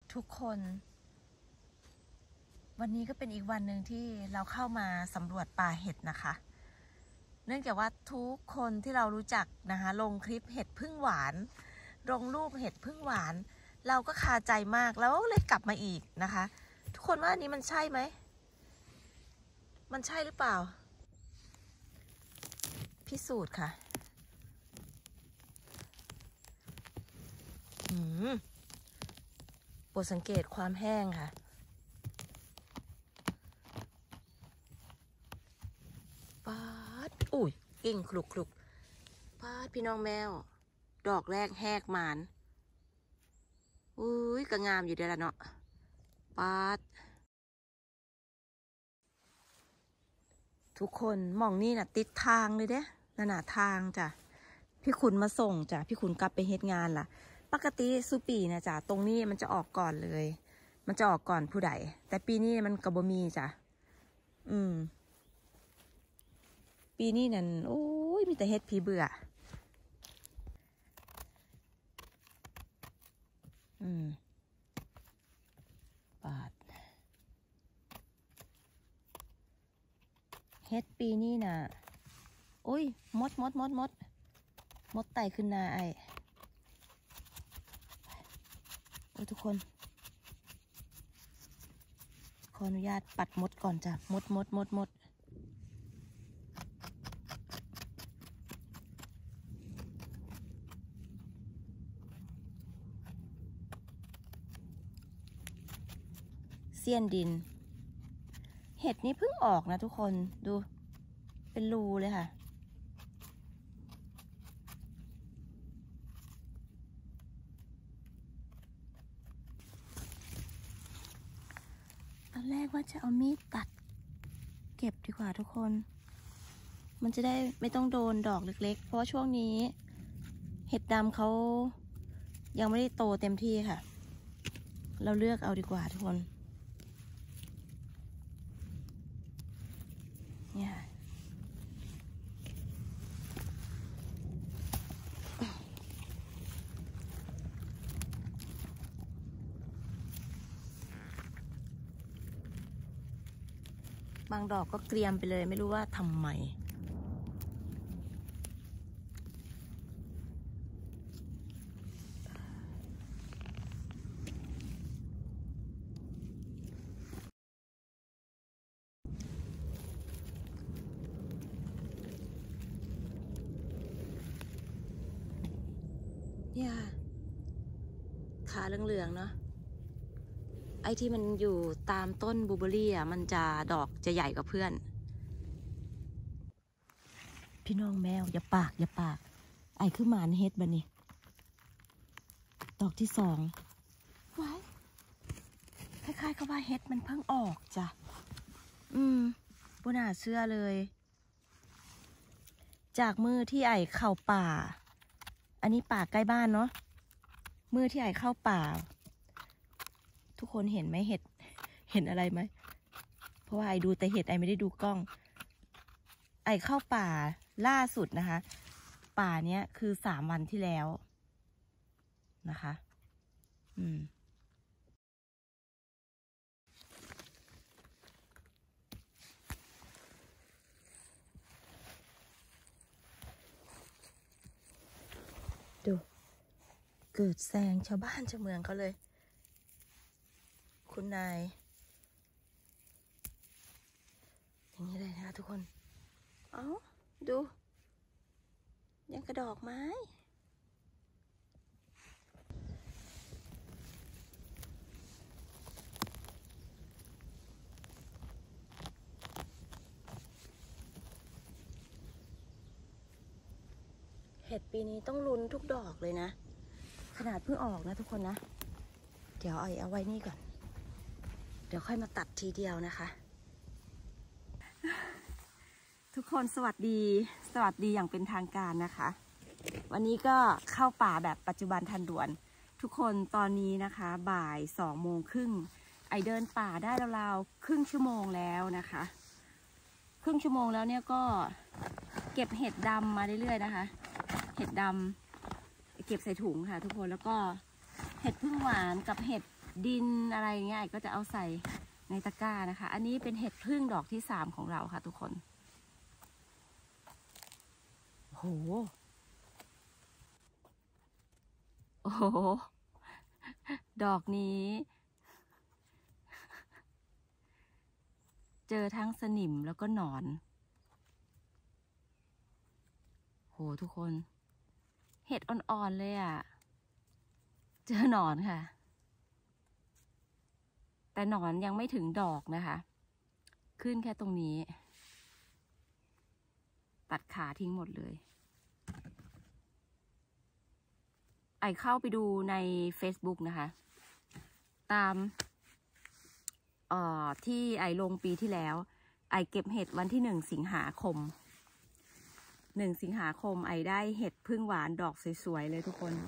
ทุกคนวันนี้ก็เป็นอีกวันหนึ่งที่เราเข้ามาสำรวจป่าเห็ดนะคะเนื่องจากว่าทุกคนที่เรารู้จักนะคะลงคลิปเห็ดพึ่งหวานลงรูปเห็ดพึ่งหวานเราก็คาใจมากแล้วเลยกลับมาอีกนะคะทุกคนว่าอันนี้มันใช่ไหมมันใช่หรือเปล่าพิสูจน์ค่ะโปรดสังเกตความแห้งค่ะปาดอุ้ยกิ่งคลุกคลุกปาดพี่น้องแมวดอกแรกแหกมานอุ้ยก็งามอยู่เด้อละเนาะปาดทุกคนมองนี่น่ะติดทางเลยเด้นั่นน่ะทางจ้ะพี่ขุนมาส่งจ้ะพี่ขุนกลับไปเฮ็ดงานล่ะปกติสุปีนะจ้ะตรงนี้มันจะออกก่อนเลยมันจะออกก่อนผู้ใดแต่ปีนี้มันกระบมีจ้ะปีนี้นั่นโอ้ยมีแต่เฮ็ดผีเบื่อปาดเฮ็ดปีนี้น่ะโอ้ยมดไต่ขึ้นนาไอโอ้ยทุกคนขออนุญาตปัดมดก่อนจ้ะมดเสี้ยนดินเห็ดนี้เพิ่งออกนะทุกคนดูเป็นรูเลยค่ะตอนแรกว่าจะเอามีดตัดเก็บดีกว่าทุกคนมันจะได้ไม่ต้องโดนดอกเล็กๆเพราะว่าช่วงนี้เห็ดดำเขายังไม่ได้โตเต็มที่ค่ะเราเลือกเอาดีกว่าทุกคนเนี่ยบางดอกก็เกรียมไปเลยไม่รู้ว่าทำไมเนี่ยขาเหลืองๆเนาะไอ้ที่มันอยู่ตามต้นบลูเบอร์รี่อ่ะมันจะดอกจะใหญ่กว่าเพื่อนพี่น้องแมวอย่าปากไอ้คือหมานเฮ็ดบันนี่ดอกที่สองว้ายคล้ายๆกับว่าเฮ็ดมันเพิ่งออกจ้ะบ่น่าเชื่อเลยจากมือที่ไอ้เข้าป่าอันนี้ป่าใกล้บ้านเนาะมือที่ไอ้เข้าป่าทุกคนเห็นไหมเห็นอะไรไหมเพราะว่าไอ้ดูแต่เห็ดไอ้ไม่ได้ดูกล้องไอ้เข้าป่าล่าสุดนะคะป่าเนี้ยคือ3 วันที่แล้วนะคะดูเกิดแซงชาวบ้านชาวเมืองเขาเลยคุณนายอย่างนี้เลยนะคะทุกคนดูยังกระดอกไม้เห็ดปีนี้ต้องลุ้นทุกดอกเลยนะขนาดเพิ่งออกนะทุกคนนะเดี๋ยวเอาไว้นี่ก่อนเดี๋ยวค่อยมาตัดทีเดียวนะคะทุกคนสวัสดีอย่างเป็นทางการนะคะวันนี้ก็เข้าป่าแบบปัจจุบันทันด่วนทุกคนตอนนี้นะคะบ่าย2:30ไอเดินป่าได้ราวๆครึ่งชั่วโมงแล้วนะคะครึ่งชั่วโมงแล้วเนี่ยก็เก็บเห็ดดำมาเรื่อยๆนะคะเห็ดดำเก็บใส่ถุงค่ะทุกคนแล้วก็เห็ดพึ่งหวานกับเห็ดดินอะไรเงี้ยก็จะเอาใส่ในตะกร้านะคะอันนี้เป็นเห็ดพึ่งดอกที่3ของเราค่ะทุกคนโหโอ้โหดอกนี้เจอทั้งสนิมแล้วก็หนอนโหทุกคนเห็ดอ่อนๆเลยอ่ะเจอหนอนค่ะแต่หนอนยังไม่ถึงดอกนะคะขึ้นแค่ตรงนี้ตัดขาทิ้งหมดเลยไอเข้าไปดูใน Facebook นะคะตามที่ไอลงปีที่แล้วไอเก็บเห็ดวันที่1 สิงหาคมไอได้เห็ดพึ่งหวานดอกสวยๆเลยทุกคน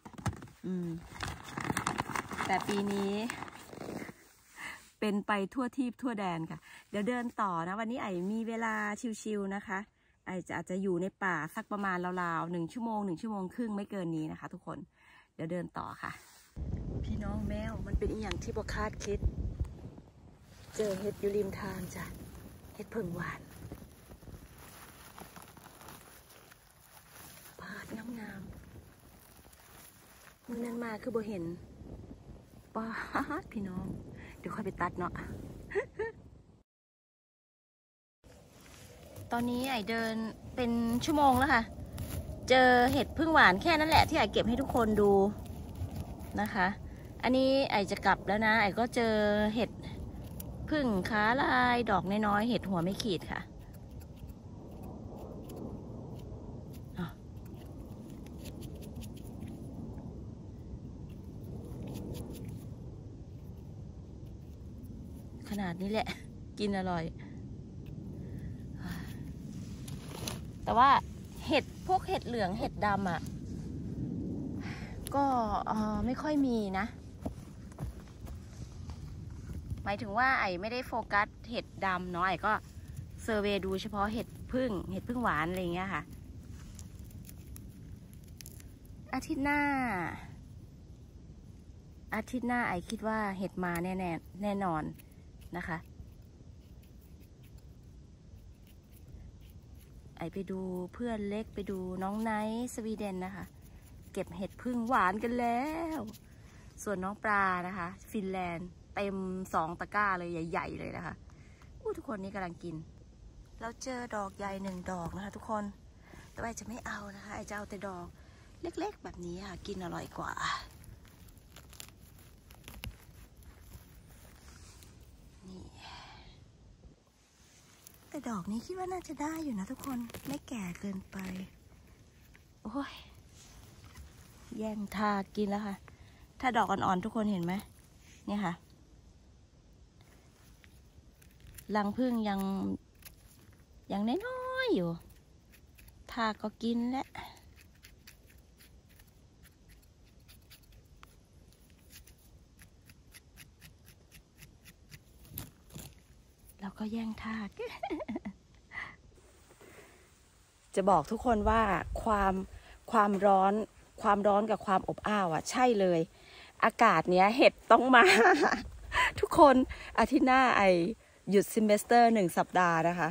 แต่ปีนี้เป็นไปทั่วทิพย์ทั่วแดนค่ะเดี๋ยวเดินต่อนะวันนี้ไอมีเวลาชิวๆนะคะไออาจจะอยู่ในป่าสักประมาณราวๆ1 ชั่วโมง1 ชั่วโมงครึ่งไม่เกินนี้นะคะทุกคนเดี๋ยวเดินต่อค่ะพี่น้องแมวมันเป็นอีหยังที่บ่คาดคิดเจอเห็ดอยู่ริมทางจ้ะเห็ดเพิ่งหวานปาดงามๆมือนั้นมาคือบ่เห็นปาดพี่น้องเดี๋ยวค่อยไปตัดเนาะตอนนี้ไอเดินเป็นชั่วโมงแล้วค่ะเจอเห็ดพึ่งหวานแค่นั้นแหละที่ไอเก็บให้ทุกคนดูนะคะอันนี้ไอจะกลับแล้วนะไอก็เจอเห็ดพึ่งขาลายดอกน้อยๆเห็ดหัวไม่ขีดค่ะขนาดนี้แหละกินอร่อยแต่ว่าเห็ดพวกเห็ดเหลืองเห็ดดำอ่ะก็ไม่ค่อยมีนะหมายถึงว่าไอไม่ได้โฟกัสเห็ดดำเนาะไอก็เซอร์เวย์ดูเฉพาะเห็ดพึ่งหวานอะไรเงี้ยค่ะอาทิตย์หน้าไอคิดว่าเห็ดมาแน่นอนนะคะไอไปดูเพื่อนเล็กไปดูน้องไนท์สวีเดนนะคะเก็บเห็ดพึ่งหวานกันแล้วส่วนน้องปลานะคะฟินแลนด์เต็ม2 ตะกร้าเลยใหญ่ๆเลยนะคะทุกคนนี่กำลังกินเราเจอดอกใหญ่1 ดอกนะคะทุกคนแต่ว่าจะไม่เอานะคะไอจะเอาแต่ดอกเล็กๆแบบนี้ค่ะกินอร่อยกว่านี่แต่ดอกนี้คิดว่าน่าจะได้อยู่นะทุกคนไม่แก่เกินไปโอ้ยแย่งทากินแล้วค่ะถ้าดอกอ่อนๆทุกคนเห็นไหมเนี่ยค่ะรังผึ้งยังน้อยๆอยู่ทาก็กินแล้วเราก็แย่งทาก จะบอกทุกคนว่าความร้อนกับความอบอ้าวอ่ะใช่เลยอากาศเนี้ยเห็ดต้องมา ทุกคนอาทิตย์หน้าไอหยุดซิมเมสเตอร์1 สัปดาห์นะคะ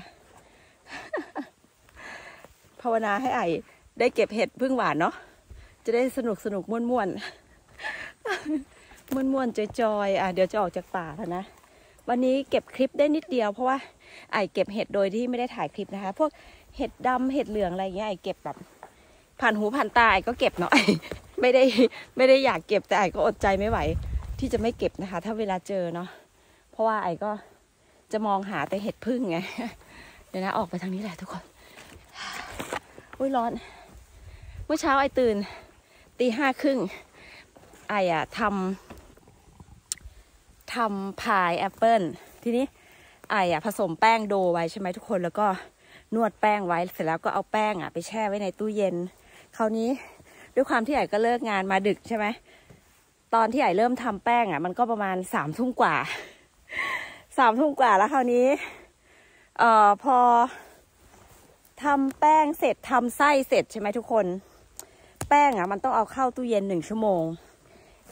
ภาวนาให้ไอได้เก็บเห็ดพึ่งหวานเนาะจะได้สนุกม่วนจอยเดี๋ยวจะออกจากป่าแล้วนะวันนี้เก็บคลิปได้นิดเดียวเพราะว่าไอเก็บเห็ดโดยที่ไม่ได้ถ่ายคลิปนะคะพวกเห็ดดำเห็ดเหลืองอะไรเงี้ยไอเก็บแบบผ่านหูผ่านตาไอก็เก็บเนาะไม่ได้อยากเก็บแต่ไอก็อดใจไม่ไหวที่จะไม่เก็บนะคะถ้าเวลาเจอเนาะเพราะว่าไอก็จะมองหาแต่เห็ดพึ่งไงเดี๋ยวนะออกไปทางนี้แหละทุกคนอุ้ยร้อนเมื่อเช้าไอตื่นตี 5:30ไอทำพายแอปเปิ้ลทีนี้ไอผสมแป้งโดไว้ใช่ไหมทุกคนแล้วก็นวดแป้งไว้เสร็จแล้วก็เอาแป้งไปแช่ไว้ในตู้เย็นคราวนี้ด้วยความที่ไอก็เลิกงานมาดึกใช่ไหมตอนที่ไอเริ่มทำแป้งมันก็ประมาณ3 ทุ่มกว่าแล้วคราวนี้พอทำแป้งเสร็จทำไส้เสร็จใช่ไหมทุกคนแป้งมันต้องเอาเข้าตู้เย็น1 ชั่วโมง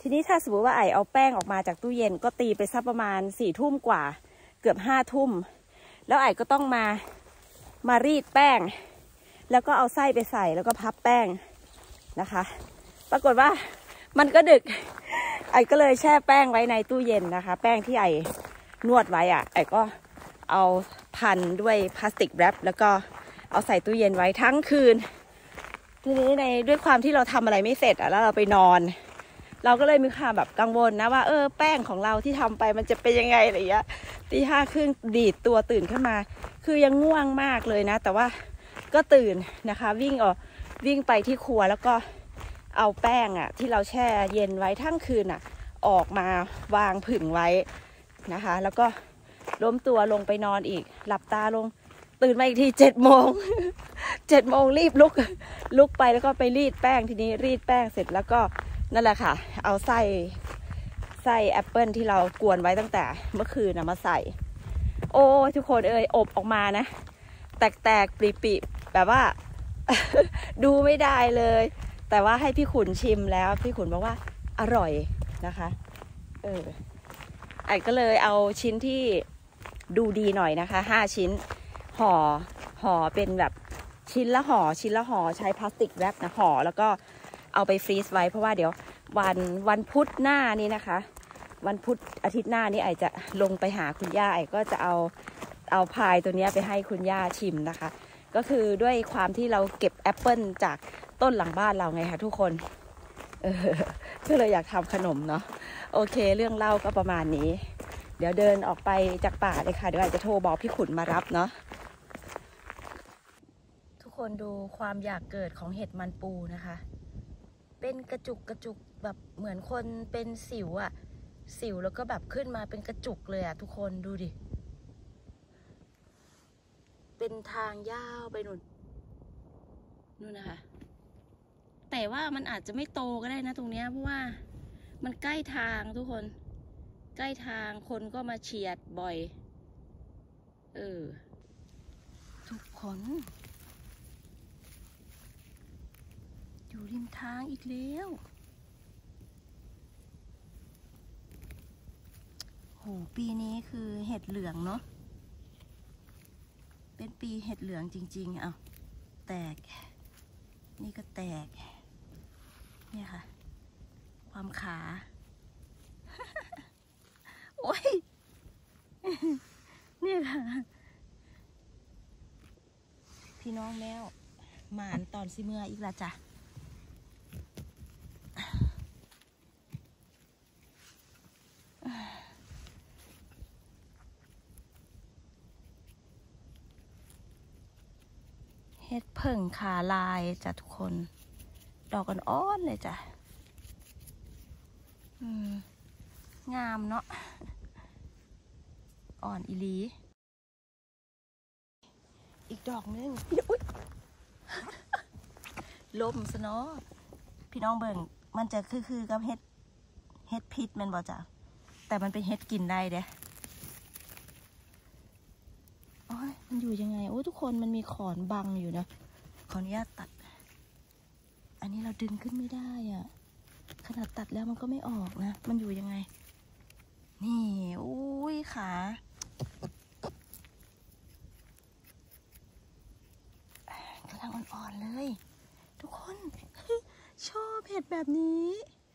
ทีนี้ถ้าสมมติว่าไอเอาแป้งออกมาจากตู้เย็นก็ตีไปสักประมาณ4 ทุ่มกว่าเกือบ5 ทุ่มแล้วไอก็ต้องมารีดแป้งแล้วก็เอาไส้ไปใส่แล้วก็พับแป้งนะคะปรากฏว่ามันก็ดึกไอก็เลยแช่แป้งไว้ในตู้เย็นนะคะแป้งที่ไอนวดไว้ไอก็เอาพันด้วยพลาสติกแรปแล้วก็เอาใส่ตู้เย็นไว้ทั้งคืนทีนี้ด้วยความที่เราทำอะไรไม่เสร็จแล้วเราไปนอนเราก็เลยมีความแบบกังวลนะว่าแป้งของเราที่ทำไปมันจะเป็นยังไงอะไรอย่างเงี้ยตี 5 ครึ่งดีดตัวตื่นขึ้นมาคือยังง่วงมากเลยนะแต่ว่าก็ตื่นนะคะวิ่งไปที่ครัวแล้วก็เอาแป้งที่เราแช่เย็นไว้ทั้งคืนออกมาวางผึ่งไว้นะคะแล้วก็ล้มตัวลงไปนอนอีกหลับตาลงตื่นมาอีกที7 โมง7 โมงรีบลุกไปแล้วก็ไปรีดแป้งทีนี้รีดแป้งเสร็จแล้วก็นั่นแหละค่ะเอาไส้แอปเปิลที่เรากวนไว้ตั้งแต่เมื่อคืนมาใส่โอ้ทุกคนอบออกมานะแตกปริแบบว่า ดูไม่ได้เลยแต่ว่าให้พี่ขุนชิมแล้วพี่ขุนบอกว่าอร่อยนะคะไอ้ก็เลยเอาชิ้นที่ดูดีหน่อยนะคะ5 ชิ้นห่อเป็นแบบชิ้นละห่อใช้พลาสติกแรปนะห่อแล้วก็เอาไปฟรีซไว้เพราะว่าเดี๋ยววันพุธหน้านี้นะคะวันพุธอาทิตย์หน้านี้ไอจะลงไปหาคุณย่าไอก็จะเอาพายตัวนี้ไปให้คุณย่าชิมนะคะก็คือด้วยความที่เราเก็บแอปเปิลจากต้นหลังบ้านเราไงคะทุกคนก็เลยอยากทำขนมเนาะโอเคเรื่องเล่าก็ประมาณนี้เดี๋ยวเดินออกไปจากป่าเลยค่ะเดี๋ยวอาจจะโทรบอกพี่ขุนมารับเนาะทุกคนดูความอยากเกิดของเห็ดมันปูนะคะเป็นกระจุกแบบเหมือนคนเป็นสิวสิวแล้วก็แบบขึ้นมาเป็นกระจุกเลยทุกคนดูดิเป็นทางยาวไปนู่นนะคะแต่ว่ามันอาจจะไม่โตก็ได้นะตรงเนี้ยเพราะว่ามันใกล้ทางทุกคนใกล้ทางคนก็มาเฉียดบ่อยทุกคนอยู่ริมทางอีกแล้วโหปีนี้คือเห็ดเหลืองเนาะเป็นปีเห็ดเหลืองจริงๆแตกนี่ก็แตกเนี่ยค่ะความขา โอ้ยเนี่ยค่ะพี่น้องแมวหมานตอนสิเมื่ออีกละจ้ะเฮ็ดเพิ่งขาลายจ้ะทุกคนดอกอ่อนๆเลยจ้ะงามเนาะอ่อนอีลีอีกดอกนึงอุ๊ยลมซะเนาะพี่น้องเบิ่งมันจะคือกับเฮ็ดพิษมันบ่จ้ะแต่มันเป็นเฮ็ดกินได้เด้โอ้ยมันอยู่ยังไงโอ้ทุกคนมันมีขอนบังอยู่นะขออนุญาตตัดอันนี้เราดึงขึ้นไม่ได้ขนาดตัดแล้วมันก็ไม่ออกนะมันอยู่ยังไงนี่อุ้ยขากำลังอ่อนๆเลยทุกคนชอบเห็ดแบบนี้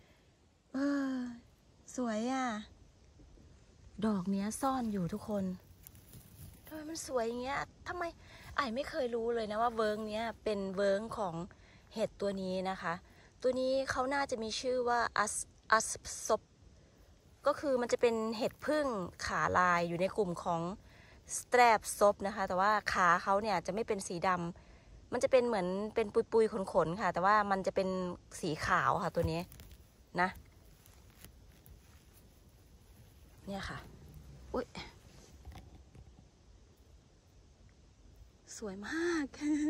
สวยดอกเนี้ยซ่อนอยู่ทุกคนทำไมมันสวยอย่างเงี้ยทำไมไอ้ไม่เคยรู้เลยนะว่าเวิร์กเนี้ยเป็นเวิร์กของเห็ดตัวนี้นะคะตัวนี้เขาน่าจะมีชื่อว่าอัสซบก็คือมันจะเป็นเห็ดพึ่งขาลายอยู่ในกลุ่มของสแตรปซบนะคะแต่ว่าขาเขาเนี่ยจะไม่เป็นสีดำมันจะเป็นเหมือนเป็นปุยๆขนๆค่ะแต่ว่ามันจะเป็นสีขาวค่ะตัวนี้นะเนี่ยค่ะอุ๊ยสวยมาก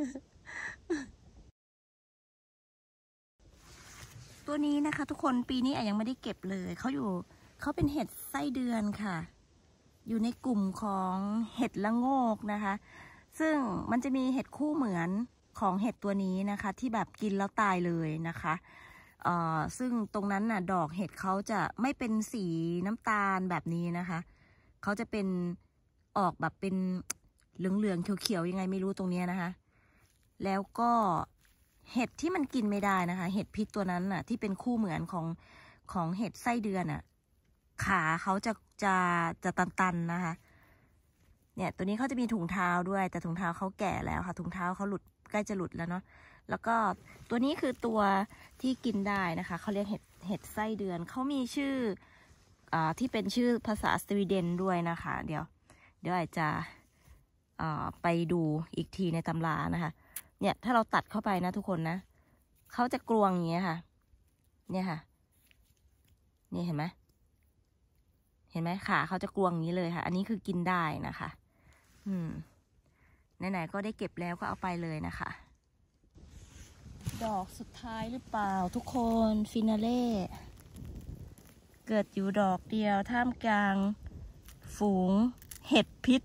ตัวนี้นะคะทุกคนปีนี้ยังไม่ได้เก็บเลยเขาเป็นเห็ดไส้เดือนค่ะอยู่ในกลุ่มของเห็ดละโงกนะคะซึ่งมันจะมีเห็ดคู่เหมือนของเห็ดตัวนี้นะคะที่แบบกินแล้วตายเลยนะคะซึ่งตรงนั้นน่ะดอกเห็ดเขาจะไม่เป็นสีน้ำตาลแบบนี้นะคะเขาจะเป็นออกแบบเป็นเหลืองๆเขียวๆยังไงไม่รู้ตรงนี้นะคะแล้วก็เห็ดที่มันกินไม่ได้นะคะเห็ดพิษตัวนั้นน่ะที่เป็นคู่เหมือนของเห็ดไส้เดือนน่ะขาเขาจะตันๆนะคะเนี่ยตัวนี้เขาจะมีถุงเท้าด้วยแต่ถุงเท้าเขาแก่แล้วค่ะถุงเท้าเขาหลุดใกล้จะหลุดแล้วเนาะแล้วก็ตัวนี้คือตัวที่กินได้นะคะเขาเรียกเห็ดไส้เดือนเขามีชื่อที่เป็นชื่อภาษาสวีเดนด้วยนะคะเดี๋ยวอาจจะไปดูอีกทีในตำรานะคะเนี่ยถ้าเราตัดเข้าไปนะทุกคนนะเขาจะกรวงอย่างเงี้ยค่ะเนี่ยค่ะนี่เห็นไหมขาเขาจะกรวงอย่างนี้เลยค่ะอันนี้คือกินได้นะคะไหนๆก็ได้เก็บแล้วก็เอาไปเลยนะคะดอกสุดท้ายหรือเปล่าทุกคนฟินาเล่เกิดอยู่ดอกเดียวท่ามกลางฝูงเห็ดพิษ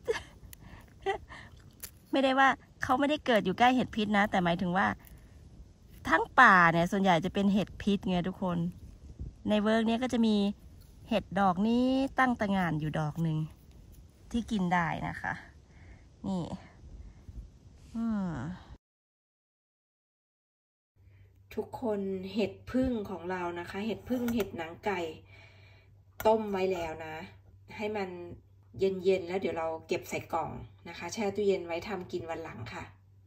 ไม่ได้ว่าเขาไม่ได้เกิดอยู่ใกล้เห็ดพิษนะแต่หมายถึงว่าทั้งป่าเนี่ยส่วนใหญ่จะเป็นเห็ดพิษไงทุกคนในเวิร์กเนี้ยก็จะมีเห็ดดอกนี้ตั้งตระหง่านอยู่ดอกหนึ่งที่กินได้นะคะนี่ทุกคนเห็ดพึ่งของเรานะคะเห็ดพึ่งเห็ดหนังไก่ต้มไว้แล้วนะให้มันเย็นๆแล้วเดี๋ยวเราเก็บใส่กล่องนะคะแช่ตู้เย็นไว้ทำกินวันหลังค่ะ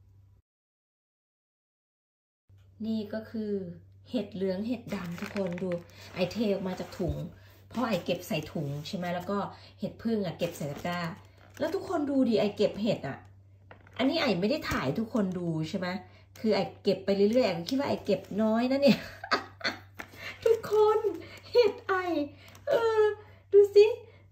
นี่ก็คือเห็ดเหลืองเห็ดดำทุกคนดูไอเทออกมาจากถุงเพราะไอเก็บใส่ถุงใช่ไหมแล้วก็เห็ดพึ่งเก็บใส่ตะกร้าแล้วทุกคนดูดิไอเก็บเห็ดอันนี้ไอไม่ได้ถ่ายทุกคนดูใช่ไหมคือไอเก็บไปเรื่อยๆไอคิดว่าไอเก็บน้อยนะเนี่ย ทุกคนเห็ดไอดูสิ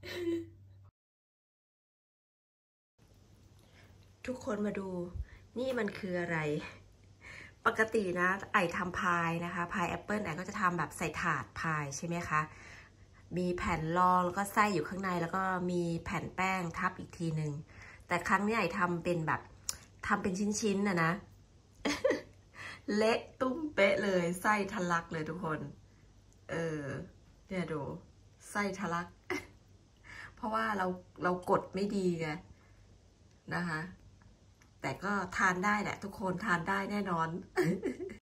ทุกคนมาดูนี่มันคืออะไรปกตินะไอทำพายนะคะพายแอปเปิลไอก็จะทำแบบใส่ถาดพายใช่ไหมคะมีแผ่นรองแล้วก็ไส้อยู่ข้างในแล้วก็มีแผ่นแป้งทับอีกทีหนึ่งแต่ครั้งนี้ไอทำเป็นแบบทำเป็นชิ้นๆนะ เละตุ้มเป๊ะเลยไส้ทะลักเลยทุกคนเนี่ยดูไส้ทะลัก เพราะว่าเรากดไม่ดีไงนะคะแต่ก็ทานได้แหละทุกคนทานได้แน่นอน